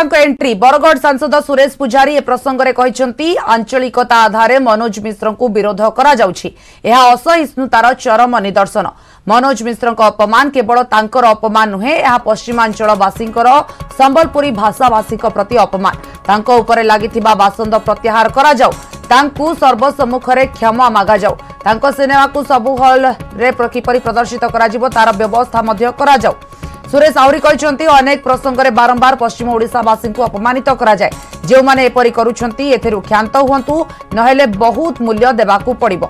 Entry Bargarh सांसद सुरेश पुजारी ए प्रसंग में कहते आंचलिकता आधार मनोज मिश्र को विरोध करा जाउछि। यह असहिष्णुतार चरम निदर्शन। मनोज मिश्र अपमान केवल तांकर अपमान नुहे, यह पश्चिमांचलवासी संबलपुरी भाषाभाषी प्रति अपमान। तांको उपरे लागिथिबा बासंद प्रत्याहार करा जाउ, तांकु सर्वसम्मुखरे क्षमा मागा जाउ, तांको सिनेमा को सबु हॉल रे किपरि प्रदर्शित करा जिवो तार व्यवस्था मध्य करा जाउ। सुरेश आउरी कहते अनेक प्रसंग में बारंबार पश्चिम ओडिशावासी को अपमानित करा जाए। जो माने एपरि करूछंती एथिरु क्षांत हुअंतु, नहेले बहुत मूल्य देबाकू पड़िबो।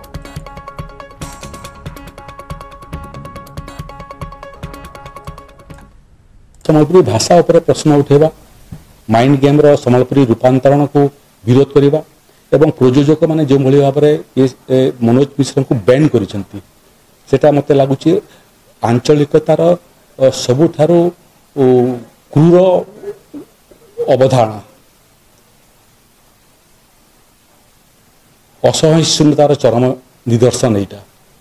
संबलपुरी भाषा उपर प्रश्न उठेबा, माइंड गेम रो संबलपुरी रूपांतरण को विरोध करिबा एवं प्रयोजक माने जो भली भाबरे ये मनोज मिश्र को बैन करिसंती, सेटा मते लागुची आंचलिकतार सबुठारु क्रूर अवधारणा, असहिष्णुतार चरम निदर्शन। यहाँ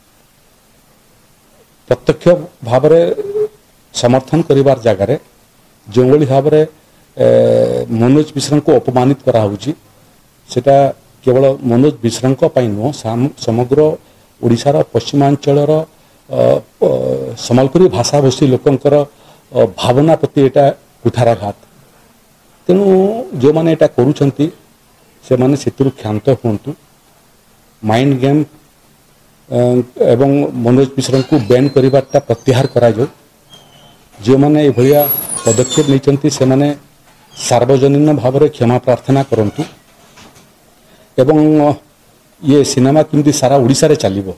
प्रत्यक्ष भाव समर्थन करिवार जगार जो भाव मनोज मिश्र को अपमानित करा होउची, सेटा केवल मनोज मिश्र नुह समग्र ओडिशार पश्चिमांचलर संबलपुरी भाषाभाषी लोकंकर भावना प्रति एटा कुठाराघात। तेणु जो माने एटा करूछंती से माने सेतिरु क्षांत हुंतु। माइंड गेम एवं मनोज मिश्र को बैन करिबाटा प्रत्याहार करा जो। जो माने एभलिया पदक्षेप नैचंती से माने सार्वजनीन भाव में क्षमा प्रार्थना करंतु एवं ये सिनेमा किमती सारा ओडिशा रे चलिबो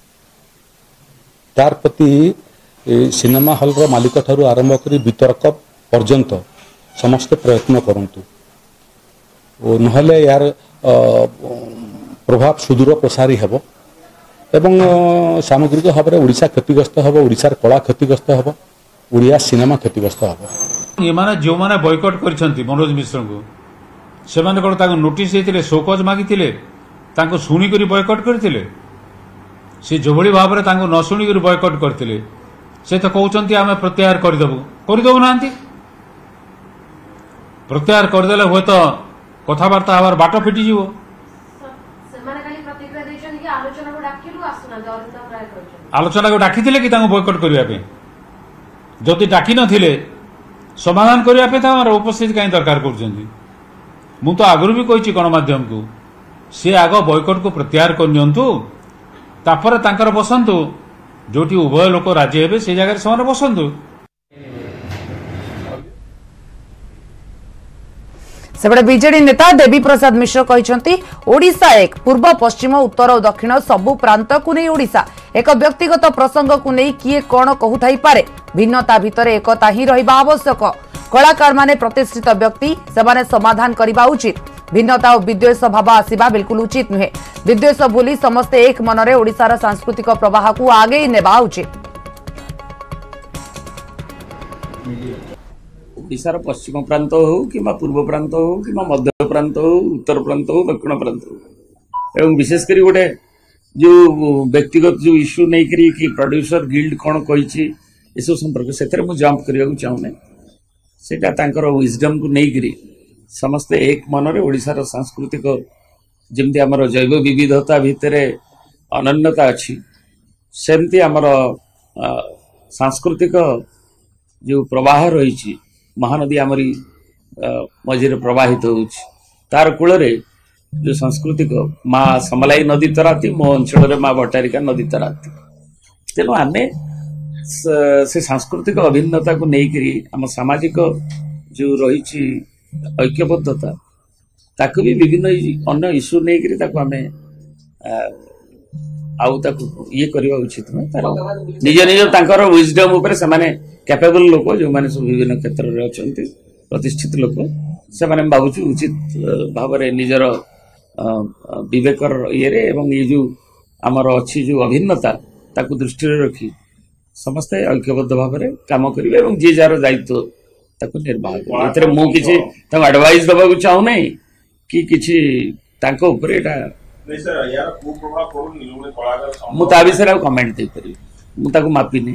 तार प्रति सिनेमा हॉल रो मालिक ठारू आरंभ करी वितरक पर्यंत समस्त प्रयत्न करंतु। नहले यार प्रभाव सुदूर प्रसारी हेबो एवं सामग्रिक भाव में ओडिशा क्षतिग्रस्त हेबो, ओडिशार कला क्षतिग्रस्त हेबो, ओडिया सिनेमा क्षतिग्रस्त हेबो। ये माने जो माने बॉयकॉट करछंती मनोज मिश्र को, से माने कोन ताको नोटिस हेतिले, शोकज मागिथिले, ताको सुनी करी बॉयकॉट करथिले। से जो भली भाव में ताको न सुनी करी बॉयकॉट करथिले, से तो कहउचंती आमे प्रत्याहार करदेबो नांती। प्रत्याहार करदेले होय तो कथावार्ता हबार बाट फिटी जीवो। आलोचना को डाकिथिले कि ताको बॉयकॉट करिया पे, जदि डाकी नथिले समाधान करिया पे तार उपस्थित काई दरकार करछंती। मु तो आगुरी भी कहिछि गणमाध्यम को, से आग बॉयकॉट को प्रत्याहार करनियंतु, तापर तांकर बसंतु, जोटी उभय लोक राजी हेबे से जगह से बसंतु। सेबडे बीजेडी नेता देवी प्रसाद मिश्र कहते ओडिशा एक पूर्व पश्चिम उत्तर और दक्षिण सबु प्रांत को नहीं ओडिशा एक व्यक्तिगत प्रसंग को नहीं किए कौन कहूथाई पारे, भिन्नता भितर एकता ही रहिबा आवश्यक। कलाकार माने प्रतिष्ठित व्यक्ति सेमाने समाधान करबा उचित। भिन्नता और विद्वेष भाव आसिबा बिल्कुल उचित नुहे। विद्वेष भूली समस्ते एक मनरे ओडिशार सांस्कृतिक प्रवाह को आगे नेबा उचित। ओडिशार पश्चिम प्रांत हो कि पूर्व प्रांत हो कि मध्य प्रांत हो, उत्तर प्रांत हो, दक्षिण प्रांत हो, एवं विशेषकर गोटे जो व्यक्तिगत जो इश्यू नहीं करी कि प्रोड्यूसर गिल्ड कौन कही सब संपर्क से जंप करने चाहूना। सेटा तांकर विजडम को नहीं करी समस्ते एक मनरे ओडिशार सांस्कृतिक जमती आमर जैव विविधता भितर अनन्यता अच्छी, सेमती आमर सांस्कृतिक जो प्रवाह रही महानदी आमरी मझे प्रवाहित तार कूल जो सांस्कृतिक माँ समलाई नदी तराती, मो अंचल माँ भट्टारिका नदी तराती। तेणु आम से सांस्कृतिक अभिन्नता को लेकर आम सामाजिक जो रही ऐक्यबद्धता ताकू भी विभिन्न अन्य इश्यू नहीं आम ये करवा उचित नुहे। निज निज तांकर विजडम उपर से माने कैपेबल लोक जो माने सब विभिन्न क्षेत्र में अच्छा प्रतिष्ठित लोक से माने भावुँ उचित भाव में निजर विवेकर ये एवं ये जो आमर अच्छी जो अभिन्नता ताकू दृष्टि रखी समस्ते ऐक्यबद्ध भाव में काम करेंगे और जी जार दायित्व ताकू निर्वाह करेंगे। मु किसी एडवाइस दबाक चाहूना कि किसी मुझे विषय कमेंट दे पारि मुझे मापिनी।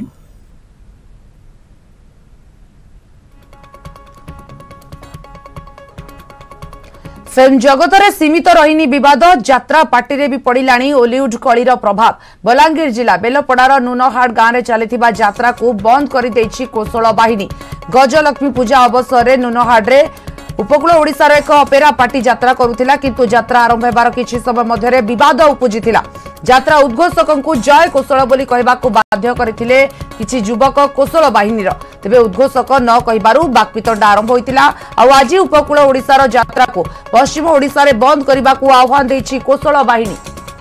फिल्म जगत रे सीमित रहीनी विवाद यात्रा पार्टी रे भी पड़िलाणी ओलीवुड कलीर प्रभाव। बलांगीर जिला बेलपड़ार नूनहाड़ गांव में चलता यात्रा को बंद कर देछि कौशल बाहिनी। गजलक्ष्मी पूजा अवसर में नूनहाड़ उपकूल ओडिशार एक अपेरा पार्टी यात्रा करुथिला, किंतु यात्रा आरंभ हेबार किछि समय मध्यरे विवाद उपजिथिला। यात्रा उद्घोषकंकु जय कौशल बोली कहबाकू बाध्य करथिले किछि युवक कौशल बाहिनीर। तेबे उद्घोषक न कहिबारु बाकपितंडा आरंभ होइतिला। आ आज उपकूल ओडिशार यात्रा को पश्चिम ओडिशा रे बंद करबाकू आह्वान दैछि कौशल बाहिनी।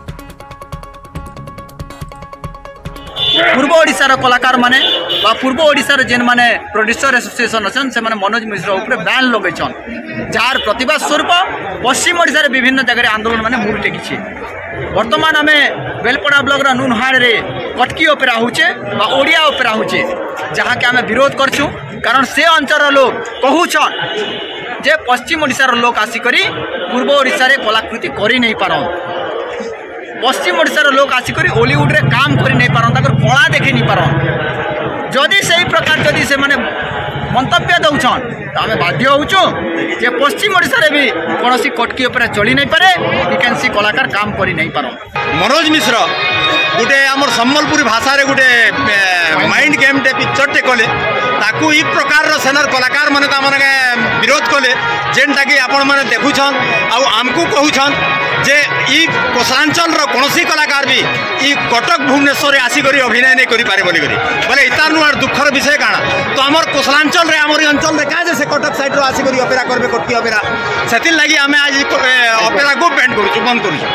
पूर्व ओडिशार कलाकार माने पूर्व ओडिशार जेन माने प्रोड्यूसर एसोसिएशन अछन से माने मनोज मिश्र ऊपर बैन लगेछन, जार प्रतिवाद स्वरूप पश्चिम ओडिशार विभिन्न जगह आंदोलन माने मुड़ टेकिछि। वर्तमान आमे बेलपड़ा ब्लॉक नूनहाड़ रे कटकी ओपेरा होचे बा ओडिया ओपेरा होचे, जहाँ के आमे विरोध करछु। कारण से अंचल लोग कहूछन जे पश्चिम ओडिशार लोग आसिकरी पूर्व ओडिशा रे कलाकृति करि नहीं पारन, पश्चिम ओडिशार लोग आसिकरी ओलीवुड रे काम करि नहीं पारन, ताकर कला देखि नहीं पारन। जदि सही प्रकार जदि से माने मंतव्य दौछन तो आमे बाध्य होउछु जे पश्चिम ओडिशा रे भी कोनोसी कटकी ऊपर चली नहीं पारे, वैकेंसी कलाकार काम करि नहीं पारन। मनोज मिश्र गोटे आमर सम्बलपुरी भाषा रे गोटे माइंड गेम टे पिक्चर टे कले, ताकू ई प्रकार रो सेनर कलाकार माने ता माने विरोध कले, जेनटा कि आपण माने देखुछन आ आमकू कहूछन जे ई कोसांचल रो कोनोसी कलाकार भी ई कटक भुवनेश्वर आसी करी अभिनय नहीं करि पारे बोली करी बोले इतार नुआर दुखर विषय काना। तो आमर कोसलांचल रे आमर अंचल रे का जे से कटक साइड रो आसी करी ऑपेरा करबे कटकी ऑपेरा, सेतिल लागि आमे आज ऑपेरा को बैंड करू बंद करू।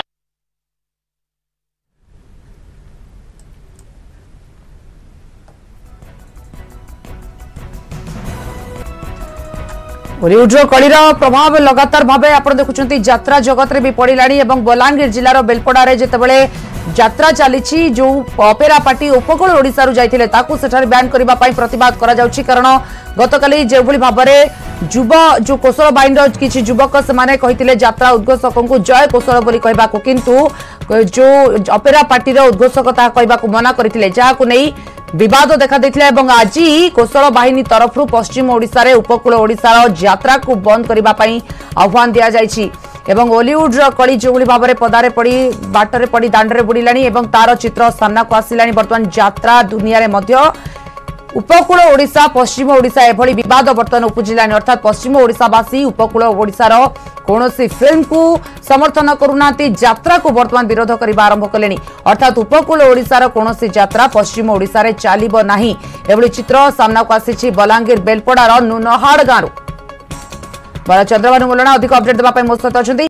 ओलीवुड कलीर प्रभाव लगातार भाव आप देखुं यात्रा जगत रे भी पड़िलाणी। एवं बलांगीर जिलार बेलपड़ारे जितेबाला यात्रा चली जो अपेरा पार्टी उपकूल ओडिशा रु जाइथिले ताकू सेठारे बैन करबा पई प्रतिवाद करा जाउछि। कारण गतकाली जे भली भाबरे युव जो कौशल बाहिनीर किछि युवक से कहिथिले यात्रा उद्घोषकंकु जय कौशल बोली कहबाकू, किंतु जो अपेरा पार्टी रो उद्घोषक ता कहबाकू मना करथिले, जाहाकू नै विवाद देखा देथिले। एवं आज कौशल बाहिनी तरफरु पश्चिम ओडिशा रे उपकूल ओडिशार यात्रा को बंद करबा पई आह्वान दिया जाइछि। एवं ओलीवुड कली जो भाव में पदारे पड़ी बाटरे पड़ी दांडरे बुड़िलाणी एवं तार चित्र सामना को आसिलाणी। वर्तमान यात्रा दुनिया रे मध्य उपकूल ओडिशा पश्चिम ओडिशा एभली विवाद बर्तमान उपजिलाणी, अर्थात पश्चिम ओडिशावासी उपकूल ओडिशार कौनसी फिल्म को समर्थन करूना, यात्रा को वर्तमान विरोध करने आरंभ कले। अर्थात उपकूल ओडिशार कौनसी यात्रा पश्चिम ओडिशा रे चलिबो नाही, एभली चित्र सामना को आसिछि बलांगीर बेलपड़ार नूनहाड़ गांव। चंद्रभानु मोलना अधिक अपडेट देवा मो सहित अच्छा।